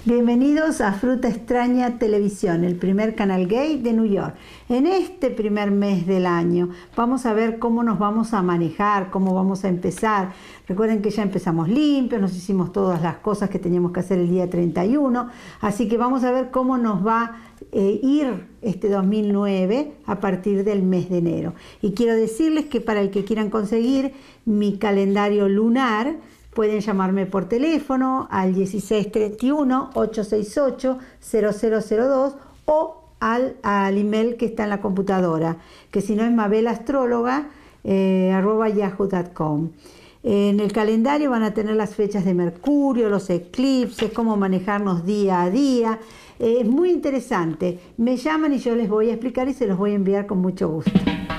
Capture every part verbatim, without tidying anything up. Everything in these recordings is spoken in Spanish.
Bienvenidos a Fruta Extraña Televisión, el primer canal gay de New York. En este primer mes del año vamos a ver cómo nos vamos a manejar, cómo vamos a empezar. Recuerden que ya empezamos limpios, nos hicimos todas las cosas que teníamos que hacer el día treinta y uno, así que vamos a ver cómo nos va a eh, ir este dos mil nueve a partir del mes de enero. Y quiero decirles que para el que quieran conseguir mi calendario lunar, pueden llamarme por teléfono al dieciséis treinta y uno, ochocientos sesenta y ocho, cero cero cero dos o al, al email que está en la computadora, que si no es mabelastróloga eh, arroba yahoo punto com. En el calendario van a tener las fechas de Mercurio, los eclipses, cómo manejarnos día a día. Eh, es muy interesante. Me llaman y yo les voy a explicar y se los voy a enviar con mucho gusto.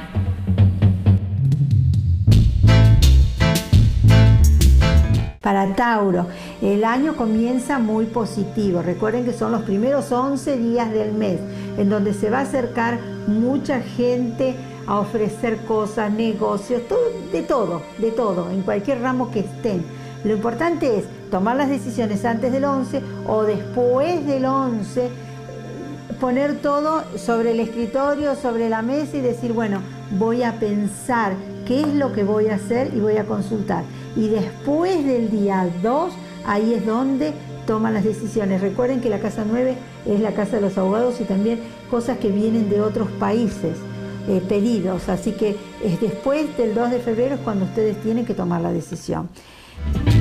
Para Tauro, el año comienza muy positivo. Recuerden que son los primeros once días del mes, en donde se va a acercar mucha gente a ofrecer cosas, negocios, todo, de todo, de todo, en cualquier ramo que estén. Lo importante es tomar las decisiones antes del once o después del once, poner todo sobre el escritorio, sobre la mesa y decir, bueno, voy a pensar qué es lo que voy a hacer y voy a consultar. Y después del día dos, ahí es donde toman las decisiones. Recuerden que la casa nueve es la casa de los abogados y también cosas que vienen de otros países, eh, pedidos. Así que es después del dos de febrero es cuando ustedes tienen que tomar la decisión.